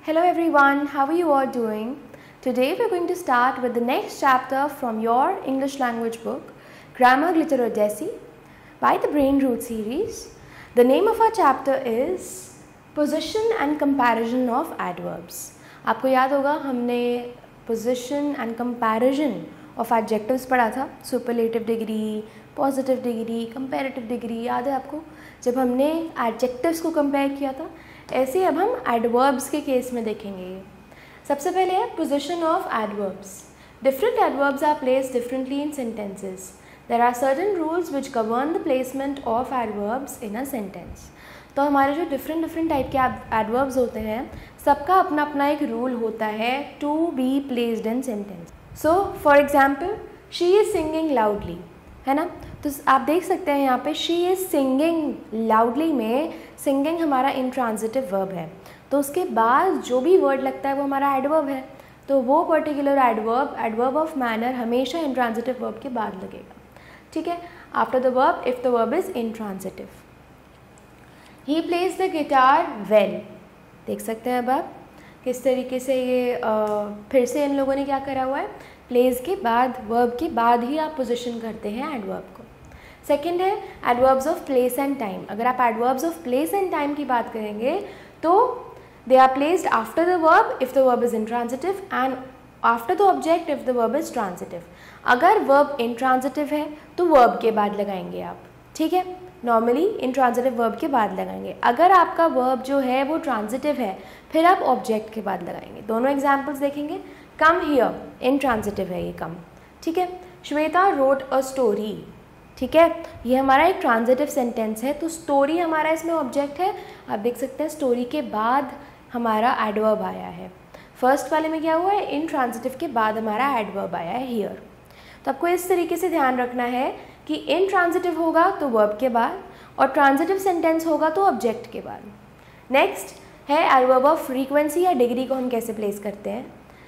Hello everyone, how are you all doing? Today we're going to start with the next chapter from your English language book, Grammar Glitter Odyssey by the Brain Root series. The name of our chapter is Position and Comparison of Adverbs. आपको याद होगा हमने Position and Comparison of Adjectives पढ़ा था, Superlative degree, Positive degree, Comparative degree, याद है आपको? जब हमने Adjectives को compare किया था, ऐसे अब हम एडवर्ब्स के केस में देखेंगे। सबसे पहले है position of adverbs. Different adverbs are placed differently in sentences. There are certain rules which govern the placement of adverbs in a sentence. तो हमारे जो डिफरेंट टाइप के एडवर्ब्स होते हैं, सबका अपना अपना एक रूल होता है to be placed in sentence. So for example, she is singing loudly, है ना। तो आप देख सकते हैं यहाँ पे शी इज़ सिंगिंग लाउडली में सिंगिंग हमारा इंट्रांजिटिव वर्ब है, तो उसके बाद जो भी वर्ड लगता है वो हमारा एडवर्ब है। तो वो पर्टिकुलर एडवर्ब ऑफ मैनर हमेशा इंट्रांजिटिव वर्ब के बाद लगेगा, ठीक है। After the verb if the verb is intransitive. He plays the guitar well, देख सकते हैं अब आप किस तरीके से ये फिर से इन लोगों ने क्या करा हुआ है, प्लेस के बाद वर्ब के बाद ही आप पोजिशन करते हैं एडवर्ब को। सेकेंड है adverbs of place and time. अगर आप adverbs of place and time की बात करेंगे तो they are placed after the verb if the verb is intransitive and after the object if the verb is transitive. अगर verb intransitive है तो verb के बाद लगाएंगे आप, ठीक है। नॉर्मली इंट्रांजिटिव वर्ब के बाद लगाएंगे। अगर आपका वर्ब जो है वो ट्रांजिटिव है फिर आप ऑब्जेक्ट के बाद लगाएंगे। दोनों एग्जाम्पल्स देखेंगे। कम हियर इंट्रांजिटिव है ये कम, ठीक है। श्वेता रोट अ स्टोरी, ठीक है, ये हमारा एक ट्रांजिटिव सेंटेंस है, तो स्टोरी हमारा इसमें ऑब्जेक्ट है। आप देख सकते हैं स्टोरी के बाद हमारा एडवर्ब आया है। फर्स्ट वाले में क्या हुआ है, इन ट्रांजिटिव के बाद हमारा एडवर्ब आया है हियर। तो आपको इस तरीके से ध्यान रखना है कि इन ट्रांजिटिव होगा तो वर्ब के बाद और ट्रांजिटिव सेंटेंस होगा तो ऑब्जेक्ट के बाद। नेक्स्ट है एडवर्ब ऑफ फ्रीक्वेंसी या डिग्री को हम कैसे प्लेस करते हैं।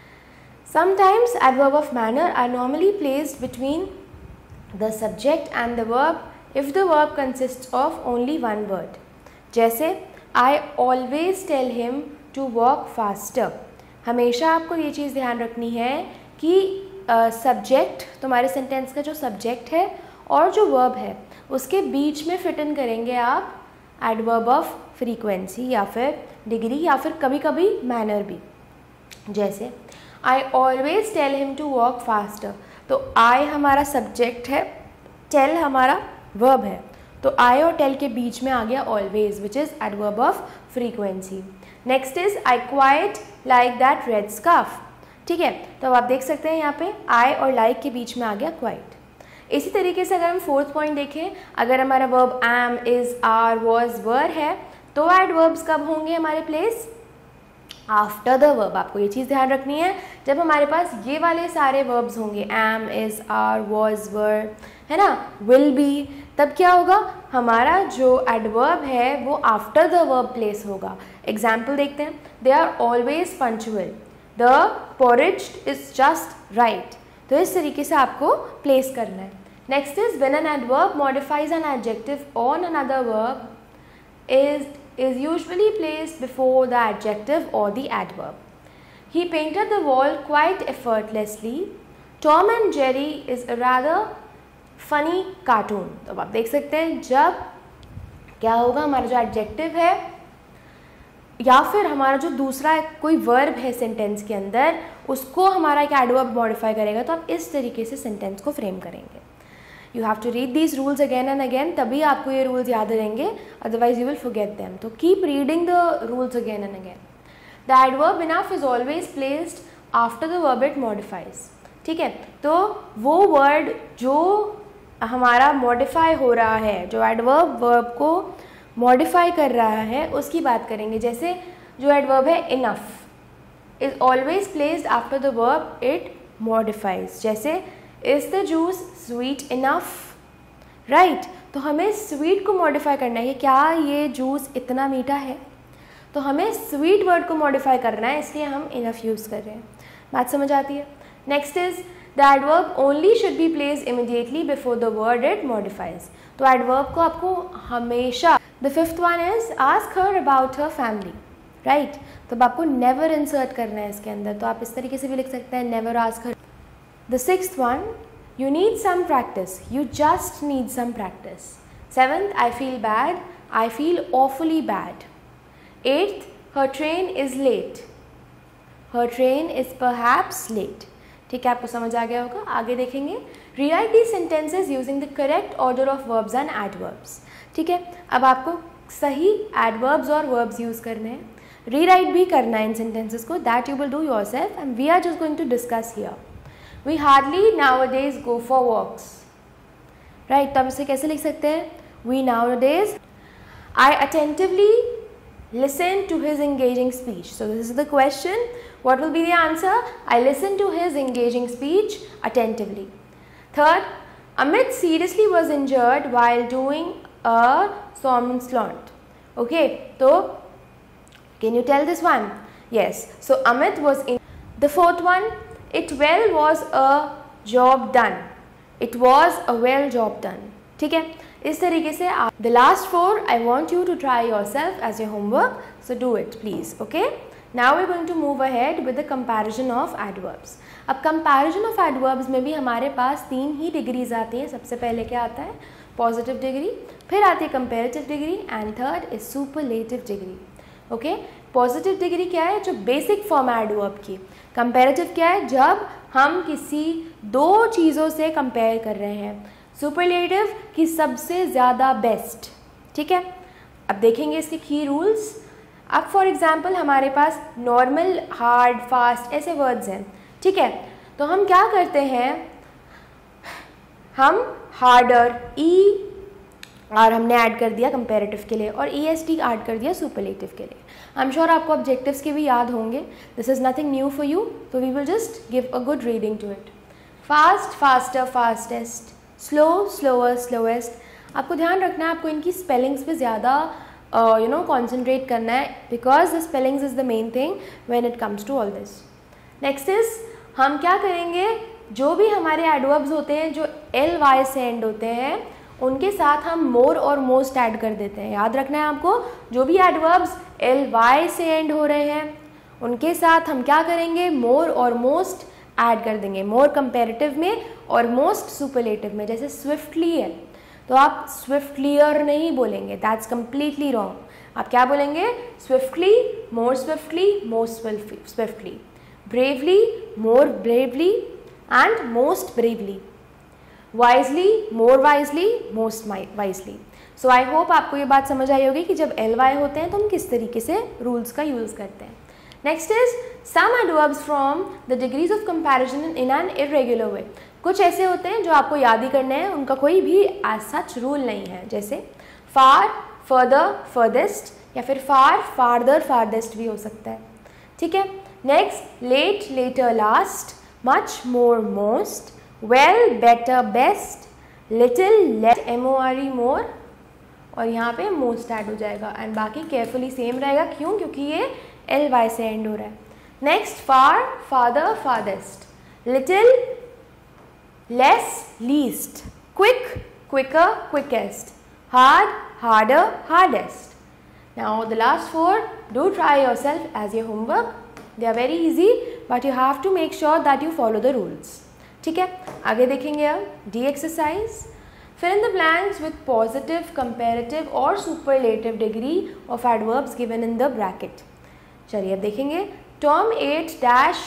Sometimes adverb of manner are normally placed between the subject and the verb if the verb consists of only one word। जैसे I always tell him to walk faster। हमेशा आपको ये चीज़ ध्यान रखनी है कि सब्जेक्ट तुम्हारे सेंटेंस का जो सब्जेक्ट है और जो वर्ब है उसके बीच में फिट इन करेंगे आप एडवर्ब ऑफ फ्रीक्वेंसी या फिर डिग्री या फिर कभी कभी मैनर भी। जैसे I always tell him to walk faster, तो आई हमारा सब्जेक्ट है, टेल हमारा वर्ब है, तो आई और टेल के बीच में आ गया always which is adverb of frequency. Next is I quite like that red scarf, ठीक है। तो अब आप देख सकते हैं यहाँ पे आई और लाइक के बीच में आ गया क्वाइट। इसी तरीके से अगर हम फोर्थ पॉइंट देखें, अगर हमारा verb am, is, are, was, were है तो एडवर्ब्स कब होंगे हमारे प्लेस, आफ्टर द वर्ब। आपको ये चीज़ ध्यान रखनी है, जब हमारे पास ये वाले सारे वर्ब्स होंगे am, is, are, was, were, है ना, विल बी, तब क्या होगा, हमारा जो एडवर्ब है वो आफ्टर द वर्ब प्लेस होगा। एग्जाम्पल देखते हैं। They are always punctual, the porridge is just right. तो इस तरीके से आपको प्लेस करना है। Next is when an adverb modifies an adjective on another verb is usually placed before the adjective or the adverb. He painted the wall quite effortlessly. Tom and Jerry is a rather funny cartoon। तो अब आप देख सकते हैं जब क्या होगा, हमारा जो adjective है या फिर हमारा जो दूसरा कोई वर्ब है सेंटेंस के अंदर उसको हमारा एक एडवर्ब मॉडिफाई करेगा, तो आप इस तरीके से सेंटेंस को फ्रेम करेंगे। You have to read these rules again and again, तभी आपको ये rules याद रहेंगे, otherwise you will forget them। तो keep reading the rules again and again। The adverb enough is always placed after the verb it modifies, ठीक है। तो वो word जो हमारा modify हो रहा है, जो adverb verb को modify कर रहा है उसकी बात करेंगे। जैसे जो adverb है enough is always placed after the verb it modifies। जैसे is the juice sweet enough, right. तो हमें स्वीट को मॉडिफाई करना है, क्या ये जूस इतना मीठा है, तो हमें स्वीट वर्ड को मॉडिफाई करना है, इसलिए हम इनफ यूज़ कर रहे हैं। बात समझ आती है। Next is the adverb only should be placed immediately before the word it modifies. तो एडवर्ब को आपको हमेशा, the fifth one is ask her about her family, right तो अब आपको नेवर इंसर्ट करना है इसके अंदर, तो आप इस तरीके से भी लिख सकते हैं, never ask her. The sixth one, you need some practice, you just need some practice. Seventh, I feel bad, I feel awfully bad. Eighth, her train is late, her train is perhaps late. ठीक है, आपको समझ आ गया होगा। आगे देखेंगे, rewrite the sentences using the correct order of verbs and adverbs. ठीक है, अब आपको सही एडवर्ब्स और वर्ब्स यूज़ करने हैं, रीराइट भी करना है इन सेंटेंसेस को, that you will do yourself and we are just going to discuss here. We hardly nowadays go for walks, right, तो आप इसे कैसे लिख सकते हैं, we nowadays, I attentively listen to his engaging speech. So this is the question. What will be the answer? I listen to his engaging speech attentively. Third, Amit seriously was injured while doing a somersault. Okay, so can you tell this one? Yes. So Amit was in. The fourth one, it well was a job done. It was a well job done. ठीक है, इस तरीके से आप the last four I want you to try yourself as your homework, so do it please. Okay, now we are going to move ahead with the comparison of adverbs. अब comparison of adverbs में भी हमारे पास 3 ही degrees आती हैं। सबसे पहले क्या आता है, पॉजिटिव डिग्री, फिर आती है comparative degree and third is superlative degree. Okay, positive degree क्या है, जो बेसिक फॉर्म है एडवर्ब की। कंपेरेटिव क्या है, जब हम किसी 2 चीज़ों से कंपेयर कर रहे हैं। सुपरलेटिव की सबसे ज़्यादा बेस्ट। ठीक है, अब देखेंगे इसके की रूल्स। अब फॉर एग्जांपल हमारे पास नॉर्मल, हार्ड, फास्ट ऐसे वर्ड्स हैं। ठीक है, तो हम क्या करते हैं, हम हार्डर ई और हमने ऐड कर दिया कंपेरेटिव के लिए और EST ऐड कर दिया सुपरलेटिव के लिए। आई एम श्योर आपको ऑब्जेक्टिव्स के भी याद होंगे। This is nothing new for you, तो we will just give a good reading to it. Fast, faster, fastest, slow, slower, slowest. आपको ध्यान रखना है, आपको इनकी स्पेलिंग्स पे ज़्यादा कॉन्सेंट्रेट करना है, because the spellings is the main thing when it comes to all this. Next is, हम क्या करेंगे, जो भी हमारे एडवर्ब्स होते हैं जो LY से एंड होते हैं, उनके साथ हम मोर और मोस्ट ऐड कर देते हैं। याद रखना है आपको, जो भी एडवर्ब्स LY से एंड हो रहे हैं उनके साथ हम क्या करेंगे, मोर और मोस्ट ऐड कर देंगे। मोर कंपेरेटिव में और मोस्ट सुपरलेटिव में। जैसे स्विफ्टली है तो आप स्विफ्टलियर नहीं बोलेंगे, दैट्स कंप्लीटली रॉन्ग। आप क्या बोलेंगे, swiftly, more swiftly, most swiftly. Bravely, more bravely and most bravely. Wisely, more wisely, most wisely. So I hope आपको ये बात समझ आई होगी कि जब LY होते हैं तो हम किस तरीके से रूल्स का यूज़ करते हैं। Next is some adverbs from the degrees of comparison in an irregular way. कुछ ऐसे होते हैं जो आपको याद ही करने हैं, उनका कोई भी एज सच रूल नहीं है। जैसे फार, फर्दर, फर्देस्ट, या फिर फार, फार्दर, फार्देस्ट भी हो सकता है। ठीक है, next, late, later, last, much, more, most, well, better, best, little, late, MORE, more, और यहाँ पे मोस्ट ऐड हो जाएगा एंड बाकी केयरफुली सेम रहेगा। क्यों, क्योंकि ये LY से एंड हो रहा है। Next, far, farther, farthest, little, less, least, quick, quicker, quickest, hard, harder, hardest. Now the last 4, do try yourself as your homework. They are very easy, but you have to make sure that you follow the rules. ठीक है, आगे देखेंगे अब D exercise. Fill in the blanks with positive, comparative और superlative degree of adverbs given in the bracket. चलिए अब देखेंगे. Tom ate dash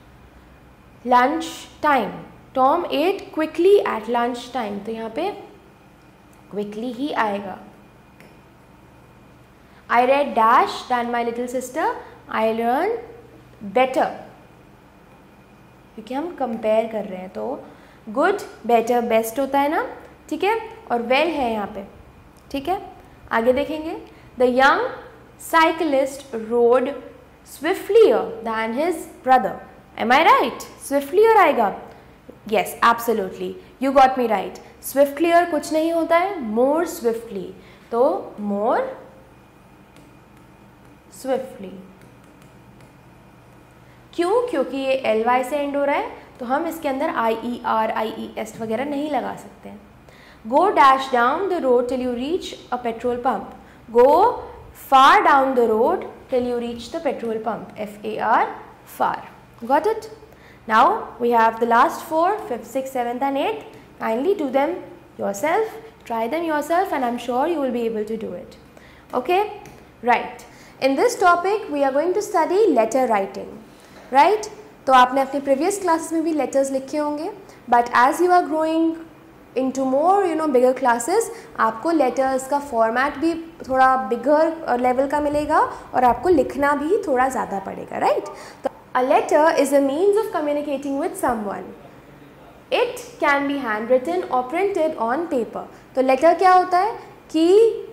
lunch time. Tom ate quickly at lunch time. तो यहाँ पे quickly ही आएगा. I read dash than my little sister. I learned better. क्योंकि हम कंपेयर कर रहे हैं तो गुड, बेटर, बेस्ट होता है ना. ठीक है, और वेल है यहाँ पे. ठीक है, आगे देखेंगे. The young cyclist rode swiftlier than his brother. Am I right? Swiftlier आएगा. Yes, absolutely, you got me right. Swiftlier कुछ नहीं होता है, मोर स्विफ्टली. तो मोर स्विफ्टली. क्यों? क्योंकि ये LY से एंड हो रहा है तो हम इसके अंदर IER, IES वगैरह नहीं लगा सकते हैं. Go dash down the road till you reach a petrol pump. Go far down the road till you reach the petrol pump. F-A-R, far. Got it? Now we have the last 4, 5th, 6th, 7th and 8th. Kindly do them yourself, try them yourself, and I'm sure you will be able to do it. Okay? Right. In this topic we are going to study letter writing. Right? तो आपने अपने previous classes में भी letters लिखे होंगे, but as you are growing into more bigger classes, आपको letters का format भी थोड़ा bigger level का मिलेगा और आपको लिखना भी थोड़ा ज़्यादा पड़ेगा. Right? तो a letter is a means of communicating with someone. It can be handwritten or printed on paper. तो letter क्या होता है कि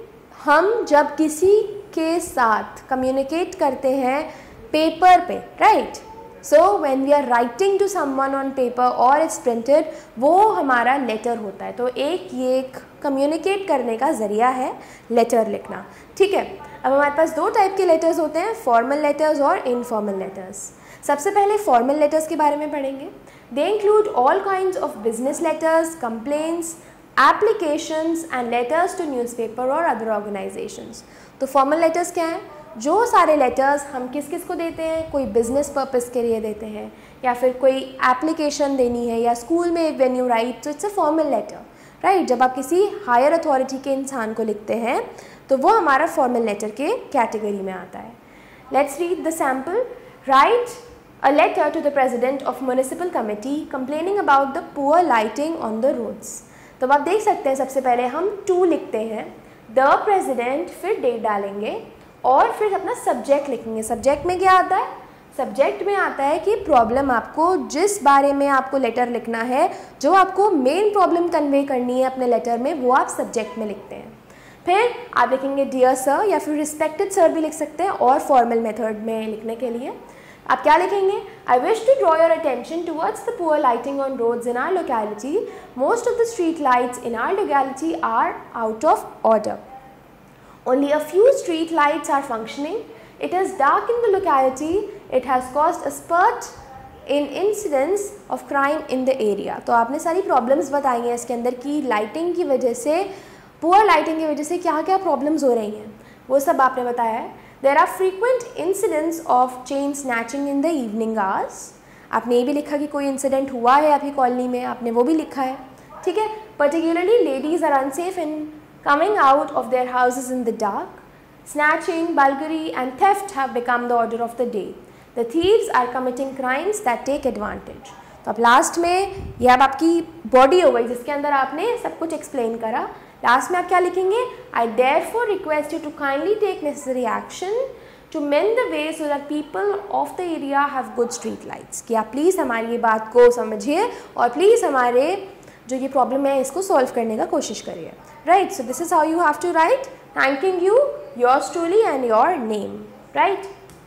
हम जब किसी के साथ communicate करते हैं paper पे, right? So when we are writing to someone on paper or it's printed, वो हमारा letter होता है. तो ये एक communicate करने का ज़रिया है letter लिखना. ठीक है, अब हमारे पास 2 टाइप के letters होते हैं, formal letters और informal letters. सबसे पहले formal letters के बारे में पढ़ेंगे. They include all kinds of business letters, complaints, applications and letters to newspaper or other organizations. तो formal letters क्या हैं? जो सारे letters हम किस किस को देते हैं, कोई business purpose के लिए देते हैं या फिर कोई application देनी है या school में when you write, so it's a formal letter, right? जब आप किसी higher authority के इंसान को लिखते हैं तो वो हमारा formal letter के category में आता है. Let's read the sample. Write a letter to the president of municipal committee complaining about the poor lighting on the roads. तो आप देख सकते हैं सबसे पहले हम to लिखते हैं, the president, फिर date डालेंगे और फिर अपना सब्जेक्ट लिखेंगे. सब्जेक्ट में क्या आता है? सब्जेक्ट में आता है कि प्रॉब्लम आपको जिस बारे में आपको लेटर लिखना है, जो आपको मेन प्रॉब्लम कन्वे करनी है अपने लेटर में, वो आप सब्जेक्ट में लिखते हैं. फिर आप लिखेंगे डियर सर या फिर रिस्पेक्टेड सर भी लिख सकते हैं और फॉर्मल मेथड में लिखने के लिए आप क्या लिखेंगे? I wish to draw your attention towards the poor lighting on roads in our locality. Most of the street lights in our locality are out of order. Only a few street lights are functioning. It is dark in the locality. It has caused a spurt in incidents of crime in the area. तो आपने सारी problems बताई हैं इसके अंदर कि lighting की वजह से, poor lighting की वजह से क्या क्या problems हो रही हैं, वो सब आपने बताया है. There are frequent incidents of chain snatching in the evening hours. आपने ये भी लिखा कि कोई incident हुआ है आपकी कॉलोनी में, आपने वो भी लिखा है. ठीक है. Particularly ladies are unsafe in coming out of their houses in the dark. Snatching, burglary and theft have become the order of the day. The thieves are committing crimes that take advantage. तो अब last में ये अब आपकी body हो गई जिसके अंदर आपने सब कुछ एक्सप्लेन करा. लास्ट में आप क्या लिखेंगे? I therefore request you to kindly take necessary action to mend the way so that people of the area have good street lights. कि आप प्लीज़ हमारी ये बात को समझिए और प्लीज़ हमारे जो ये प्रॉब्लम है इसको सॉल्व करने का कोशिश करिए. Right, so this is how you have to write. Thanking you, yours truly and your name. Right?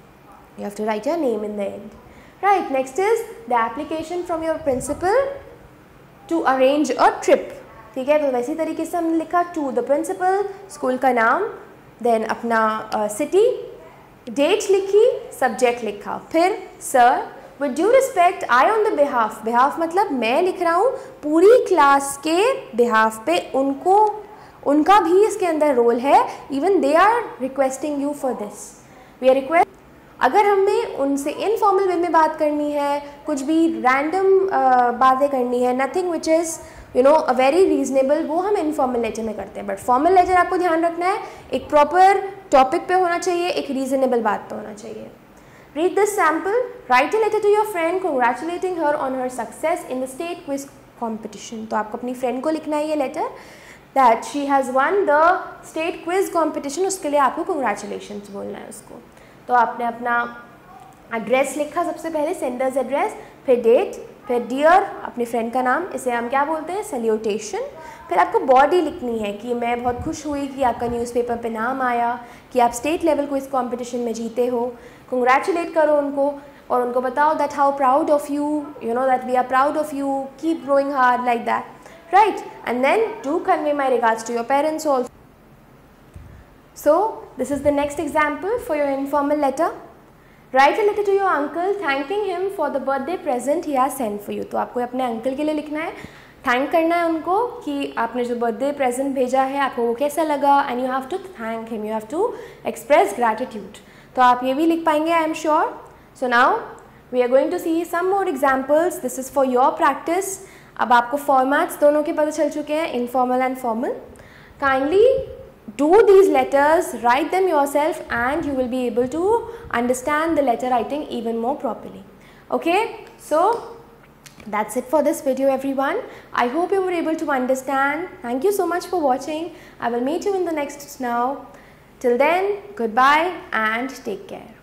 You have to write your name in the end. Right, next is the application from your principal to arrange a trip. ठीक है, तो वैसी तरीके से हमने लिखा to the principal, school का नाम, then अपना city, date लिखी, subject लिखा, फिर sir, with due respect, I on the behalf, behalf मतलब मैं लिख रहा हूँ पूरी क्लास के behalf पे, उनका भी इसके अंदर रोल है. Even they are requesting you for this. We are request, अगर हमें उनसे इनफॉर्मल वे में बात करनी है, कुछ भी रैंडम बातें करनी है, nothing which is a very reasonable, वो हम इनफॉर्मल लेटर में करते हैं. बट फॉर्मल लेटर आपको ध्यान रखना है, एक प्रॉपर टॉपिक पे होना चाहिए, एक रीजनेबल बात पे होना चाहिए. Read this sample. Write a letter to your friend congratulating her on her success in the state quiz competition. तो आपको अपनी फ्रेंड को लिखना है ये letter that she has won the state quiz competition. उसके लिए आपको congratulations बोलना है उसको. तो आपने अपना एड्रेस लिखा सबसे पहले, सेंडर्स एड्रेस, फिर डेट, फिर डियर, अपने फ्रेंड का नाम, इसे हम क्या बोलते हैं? सैल्यूटेशन. फिर आपको बॉडी लिखनी है कि मैं बहुत खुश हुई कि आपका न्यूज़पेपर पे नाम आया, कि आप स्टेट लेवल क्विज कॉम्पिटिशन में जीते हो. कंग्रेचुलेट करो उनको और उनको बताओ that how proud of you, that we are proud of you, keep growing hard, like that. Right, and then do convey my regards to your parents also. So this is the next example for your informal letter. Write a letter to your uncle thanking him for the birthday present he has sent for you. तो आपको अपने uncle के लिए लिखना है thank करना है उनको कि आपने जो बर्थडे प्रेजेंट भेजा है आपको वो कैसा लगा, and you have to thank him, you have to express gratitude. तो आप ये भी लिख पाएंगे, I am sure. So now we are going to see some more examples. This is for your practice. अब आपको फॉर्मेट्स दोनों के पता चल चुके हैं, informal and formal. Kindly do these letters, write them yourself, and you will be able to understand the letter writing even more properly. Okay, so that's it for this video, everyone. I hope you were able to understand. Thank you so much for watching. I will meet you in the next now. Till then, goodbye and take care.